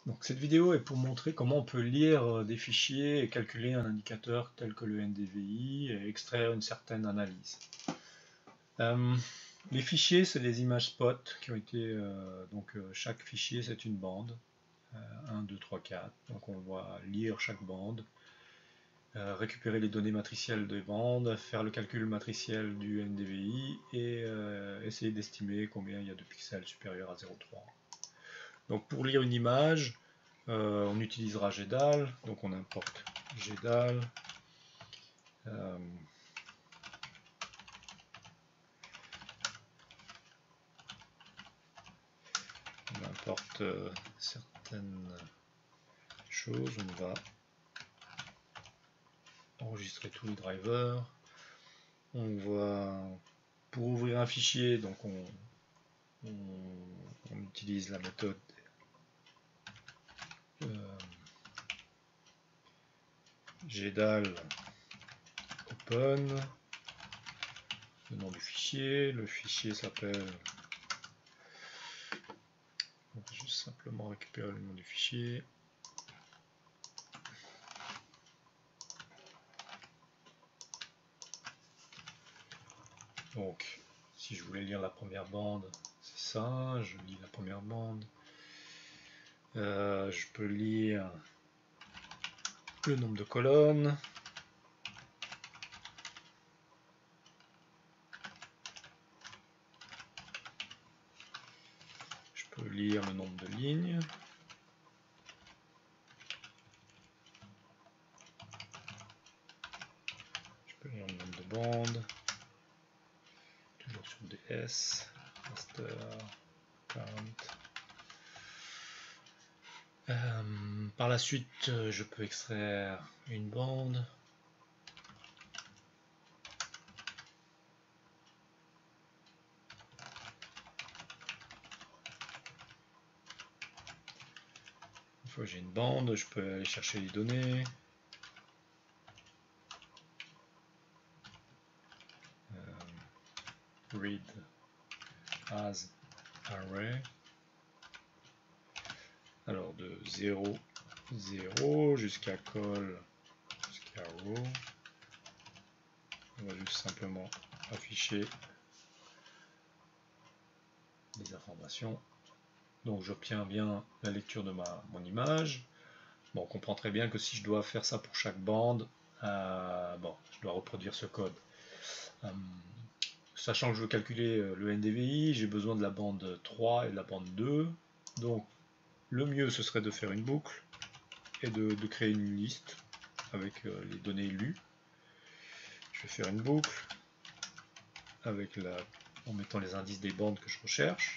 Donc cette vidéo est pour montrer comment on peut lire des fichiers et calculer un indicateur tel que le NDVI et extraire une certaine analyse. Les fichiers, c'est des images spot qui ont été... chaque fichier, c'est une bande. 1, 2, 3, 4. Donc on va lire chaque bande, récupérer les données matricielles des bandes, faire le calcul matriciel du NDVI et essayer d'estimer combien il y a de pixels supérieurs à 0,3. Donc pour lire une image, on utilisera GDAL, donc on importe GDAL. On importe certaines choses, on va enregistrer tous les drivers. On va, pour ouvrir un fichier, donc on utilise la méthode GDAL open, le nom du fichier, le fichier s'appelle, on va juste simplement récupérer le nom du fichier. Donc si je voulais lire la première bande, c'est ça, je lis la première bande. Je peux lire le nombre de colonnes. Je peux lire le nombre de lignes. Je peux lire le nombre de bandes. Toujours sur DS, master, count. Par la suite, je peux extraire une bande. Une fois que j'ai une bande, je peux aller chercher les données. Read as array. Alors de 0, 0 jusqu'à call, jusqu'à row. On va juste simplement afficher les informations. Donc j'obtiens bien la lecture de mon image. Bon, on comprend très bien que si je dois faire ça pour chaque bande, je dois reproduire ce code. Sachant que je veux calculer le NDVI, j'ai besoin de la bande 3 et de la bande 2. Donc le mieux ce serait de faire une boucle et de créer une liste avec les données lues. Je vais faire une boucle avec en mettant les indices des bandes que je recherche.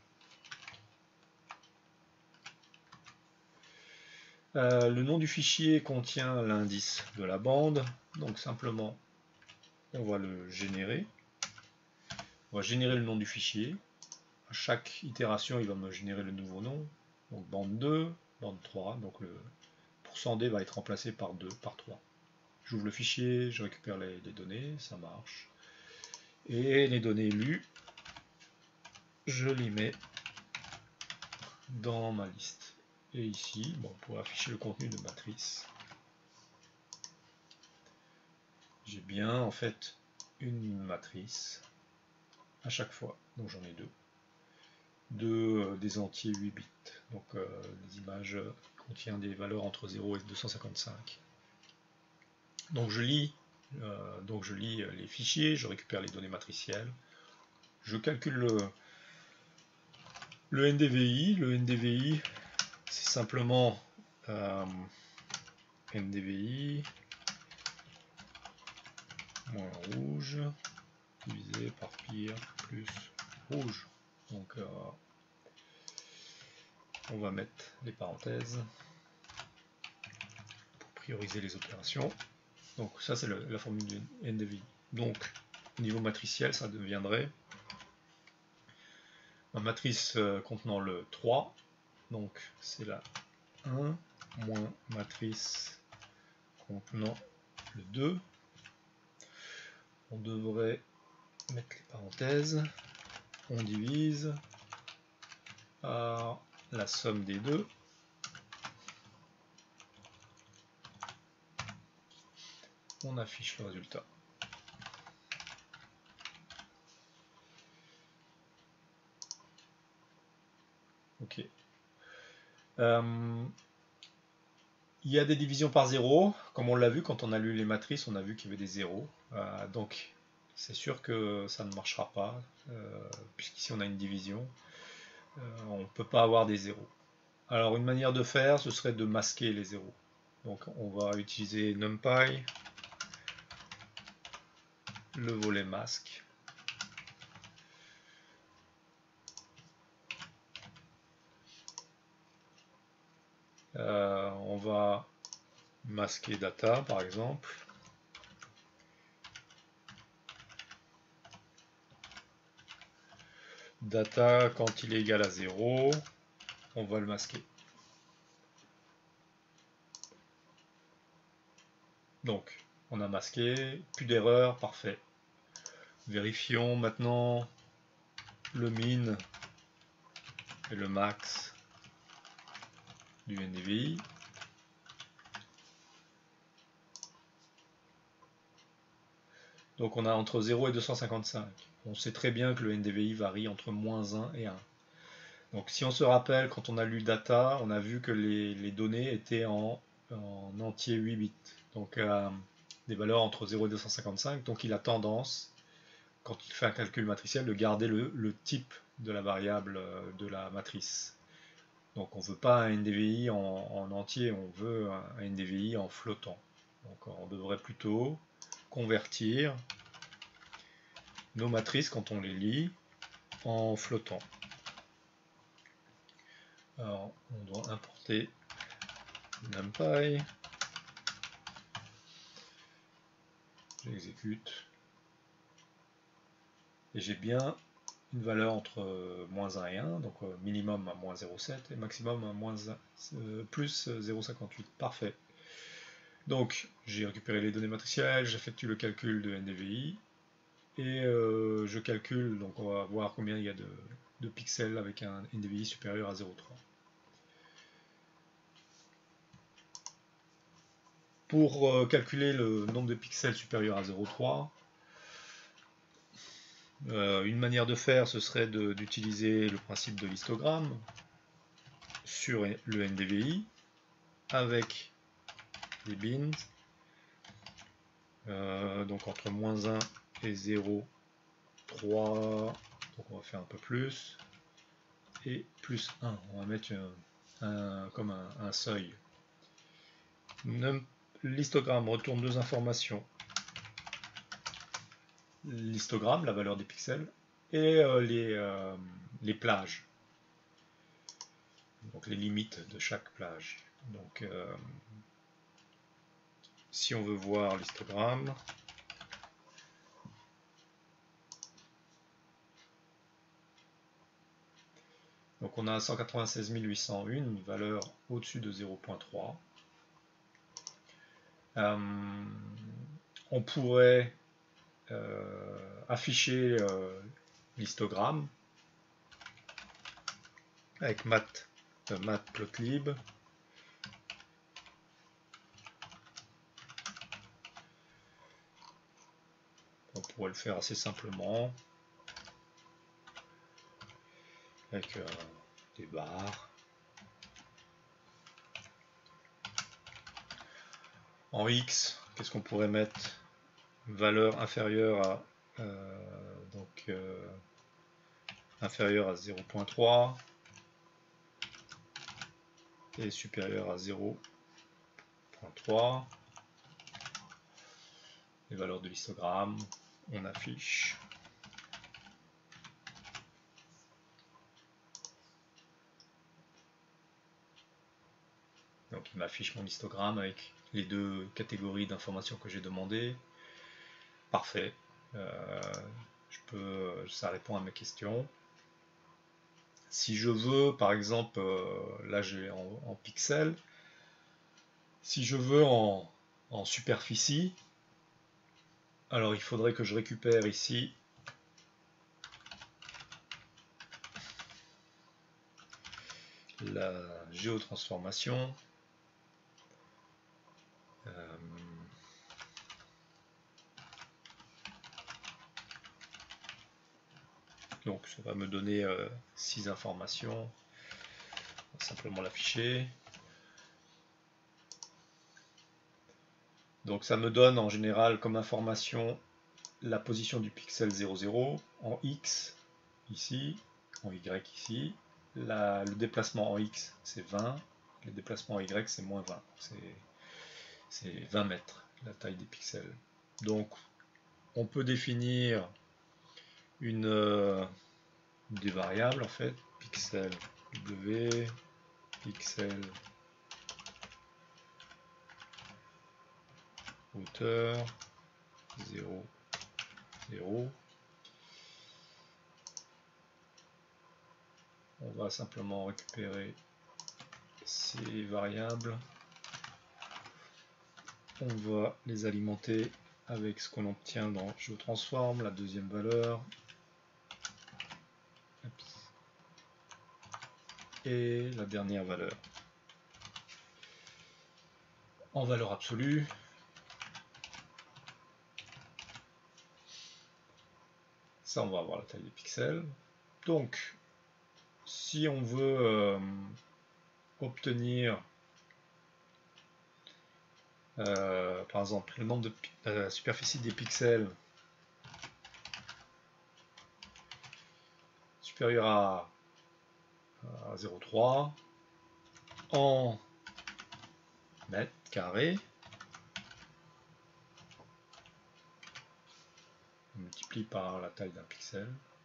Le nom du fichier contient l'indice de la bande, donc simplement on va le générer. On va générer le nom du fichier. À chaque itération, il va me générer le nouveau nom. Donc bande 2, bande 3, donc le %d va être remplacé par 2, par 3. J'ouvre le fichier, je récupère les données, ça marche. Et les données lues, je les mets dans ma liste. Et ici, pour afficher le contenu de matrice, j'ai bien en fait une matrice à chaque fois, donc j'en ai deux, des entiers 8 bits, donc les images contiennent des valeurs entre 0 et 255. Donc je lis les fichiers, je récupère les données matricielles, je calcule le NDVI. Le NDVI, c'est simplement NDVI moins rouge divisé par pire plus rouge. Donc on va mettre les parenthèses pour prioriser les opérations. Donc ça c'est la formule du NDVI. Donc au niveau matriciel, ça deviendrait ma matrice contenant le 3, donc c'est la 1 moins matrice contenant le 2. On devrait mettre les parenthèses, on divise par la somme des deux, on affiche le résultat. Ok. Il y a des divisions par zéro, comme on l'a vu quand on a lu les matrices, on a vu qu'il y avait des zéros. Donc c'est sûr que ça ne marchera pas, puisqu'ici on a une division, on ne peut pas avoir des zéros. Alors une manière de faire, ce serait de masquer les zéros. Donc on va utiliser NumPy, le volet masque. On va masquer data par exemple. Data, quand il est égal à 0, on va le masquer. Donc, on a masqué, plus d'erreur, parfait. Vérifions maintenant le min et le max du NDVI. Donc on a entre 0 et 255. On sait très bien que le NDVI varie entre -1 et 1. Donc si on se rappelle, quand on a lu data, on a vu que les données étaient en entier 8 bits. Donc des valeurs entre 0 et 255. Donc il a tendance, quand il fait un calcul matriciel, de garder le type de la variable de la matrice. Donc on ne veut pas un NDVI en entier, on veut un NDVI en flottant. Donc on devrait plutôt convertir nos matrices, quand on les lit, en flottant. Alors on doit importer NumPy. J'exécute. Et j'ai bien une valeur entre -1 et 1, donc minimum à -0,7 et maximum à plus 0,58. Parfait. Donc j'ai récupéré les données matricielles, j'effectue le calcul de NDVI et je calcule, donc on va voir combien il y a de pixels avec un NDVI supérieur à 0,3. Pour calculer le nombre de pixels supérieur à 0,3, une manière de faire, ce serait d'utiliser le principe de l'histogramme sur le NDVI avec les bins, donc entre -1 et 0,3, donc on va faire un peu plus, et +1, on va mettre comme un seuil. L'histogramme retourne deux informations. L'histogramme, la valeur des pixels, et les plages. Donc les limites de chaque plage. Donc si on veut voir l'histogramme, donc on a 196 801, une valeur au-dessus de 0,3. On pourrait afficher l'histogramme avec matplotlib. On pourrait le faire assez simplement avec des barres. En X, qu'est-ce qu'on pourrait mettre? Une valeur inférieure à inférieure à 0,3 et supérieure à 0,3. Les valeurs de l'histogramme, on affiche. Donc il m'affiche mon histogramme avec les deux catégories d'informations que j'ai demandées. Parfait. Ça répond à mes questions. Si je veux, par exemple, là j'ai en pixels, si je veux en superficie, alors il faudrait que je récupère ici la géotransformation. Donc ça va me donner 6 informations. On va simplement l'afficher. Donc ça me donne en général comme information la position du pixel 00 en X ici, en Y ici. Le déplacement en X c'est 20, le déplacement en Y c'est moins 20. C'est 20 mètres la taille des pixels. Donc on peut définir des variables en fait, pixel W, pixel hauteur 0, 0. On va simplement récupérer ces variables. On va les alimenter avec ce qu'on obtient dans GeoTransform, la deuxième valeur. Et la dernière valeur. En valeur absolue, ça on va avoir la taille des pixels. Donc, si on veut obtenir par exemple le nombre de la superficie des pixels supérieur à 0,3 en mètres carrés, on multiplie par la taille d'un pixel.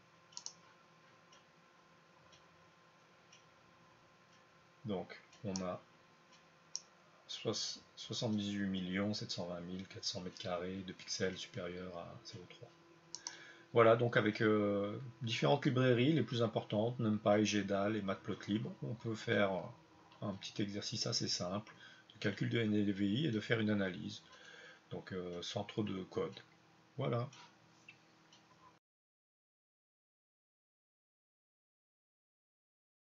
Donc on a 78 720 400 mètres carrés de pixels supérieurs à 0,3. Voilà, donc avec différentes librairies, les plus importantes, NumPy, GDAL et Matplotlib, on peut faire un petit exercice assez simple de calcul de NLVI et de faire une analyse, donc sans trop de code. Voilà.